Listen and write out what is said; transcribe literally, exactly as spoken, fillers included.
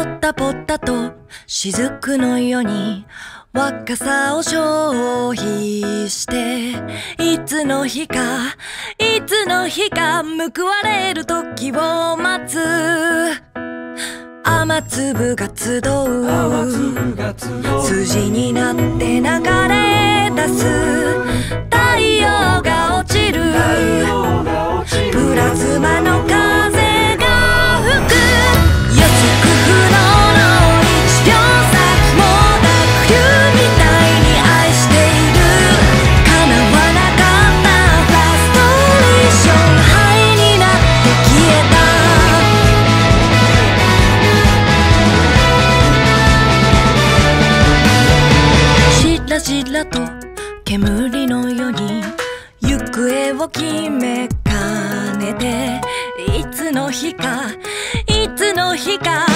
タポタと雫のように若さを消費して、いつの日かいつの日か報われる時を待つ。雨粒が集う筋になって流れ出す。太陽が落ちるプラズマの風が吹く。予測不能のいちびょうさ、もう濁流みたいに愛している。叶わなかったフラストレーション、灰になって消えた。しらしらと煙のように行方を決めかねて、いつの日かいつの日か